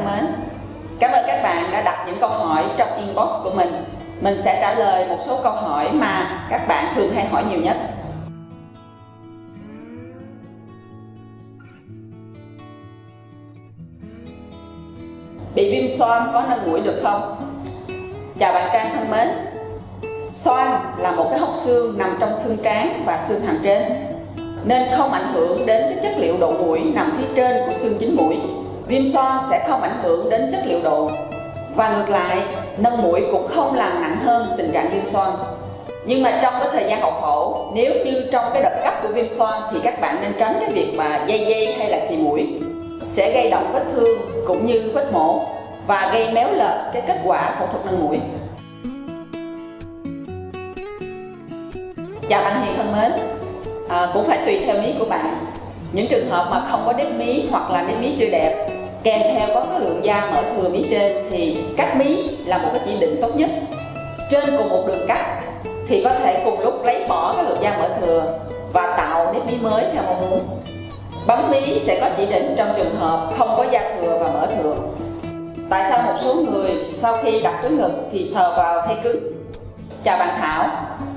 mến, cảm ơn các bạn đã đặt những câu hỏi trong inbox của mình. Mình sẽ trả lời một số câu hỏi mà các bạn thường hay hỏi nhiều nhất. Bị viêm xoang có nâng mũi được không? Chào bạn Trang thân mến. Xoang là một cái hốc xương nằm trong xương trán và xương hàm trên, nên không ảnh hưởng đến cái chất liệu độ mũi nằm phía trên của xương chính mũi. Viêm xoang sẽ không ảnh hưởng đến chất liệu độ, và ngược lại, nâng mũi cũng không làm nặng hơn tình trạng viêm xoang. Nhưng mà trong cái thời gian hậu phẫu, nếu như trong cái đợt cấp của viêm xoang thì các bạn nên tránh cái việc mà dây hay là xì mũi, sẽ gây động vết thương cũng như vết mổ và gây méo lệch cái kết quả phẫu thuật nâng mũi. Chào bạn Hiền thân mến, cũng phải tùy theo mí của bạn. Những trường hợp mà không có nếp mí hoặc là nếp mí chưa đẹp, kèm theo có cái lượng da mỡ thừa mí trên thì cắt mí là một cái chỉ định tốt nhất. Trên cùng một đường cắt thì có thể cùng lúc lấy bỏ cái lượng da mỡ thừa và tạo nếp mí mới theo mong muốn. Bấm mí sẽ có chỉ định trong trường hợp không có da thừa và mỡ thừa. Tại sao một số người sau khi đặt túi ngực thì sờ vào thấy cứng? Chào bạn Thảo.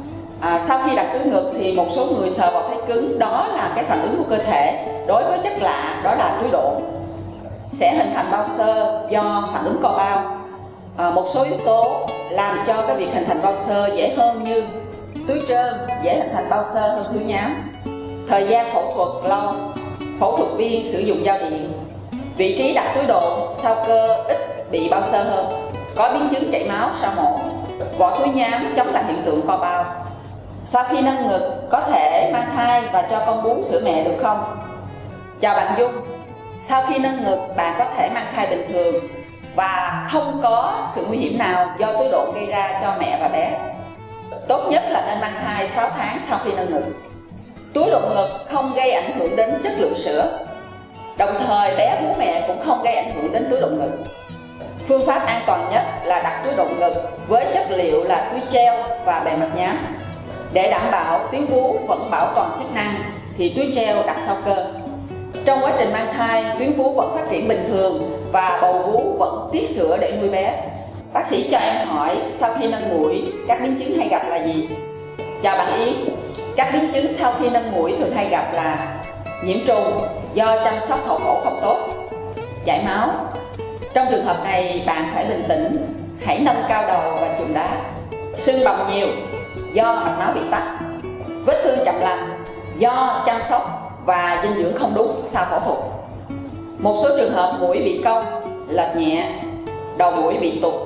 Sau khi đặt túi ngực thì một số người sờ vào thấy cứng, đó là cái phản ứng của cơ thể đối với chất lạ, đó là túi độn. Sẽ hình thành bao xơ do phản ứng co bao. Một số yếu tố làm cho cái việc hình thành bao xơ dễ hơn, như túi trơn dễ hình thành bao xơ hơn túi nhám, thời gian phẫu thuật lâu, phẫu thuật viên sử dụng dao điện, vị trí đặt túi độn sau cơ ít bị bao xơ hơn, có biến chứng chảy máu sau mổ, vỏ túi nhám chống lại hiện tượng co bao. Sau khi nâng ngực có thể mang thai và cho con bú sữa mẹ được không? Chào bạn Dung. Sau khi nâng ngực bạn có thể mang thai bình thường và không có sự nguy hiểm nào do túi độn gây ra cho mẹ và bé. Tốt nhất là nên mang thai 6 tháng sau khi nâng ngực. Túi độn ngực không gây ảnh hưởng đến chất lượng sữa, đồng thời bé bú mẹ cũng không gây ảnh hưởng đến túi độn ngực. Phương pháp an toàn nhất là đặt túi độn ngực với chất liệu là túi gel và bề mặt nhám. Để đảm bảo tuyến vú vẫn bảo toàn chức năng thì túi gel đặt sau cơ. Trong quá trình mang thai, tuyến vú vẫn phát triển bình thường và bầu vú vẫn tiết sữa để nuôi bé. Bác sĩ cho em hỏi, sau khi nâng mũi, các biến chứng hay gặp là gì? Chào bạn Yến. Các biến chứng sau khi nâng mũi thường hay gặp là nhiễm trùng do chăm sóc hậu phẫu không tốt, chảy máu. Trong trường hợp này bạn phải bình tĩnh, hãy nâng cao đầu và chườm đá. Sưng bầm nhiều do mạch máu bị tắc, vết thương chậm lành do chăm sóc và dinh dưỡng không đúng sau phẫu thuật. Một số trường hợp mũi bị cong, lệch nhẹ, đầu mũi bị tụt.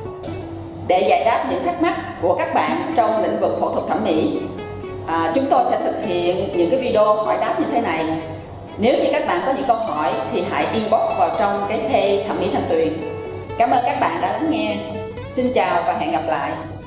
Để giải đáp những thắc mắc của các bạn trong lĩnh vực phẫu thuật thẩm mỹ, chúng tôi sẽ thực hiện những cái video hỏi đáp như thế này. Nếu như các bạn có những câu hỏi thì hãy inbox vào trong cái page Thẩm mỹ Thanh Tuyền. Cảm ơn các bạn đã lắng nghe. Xin chào và hẹn gặp lại.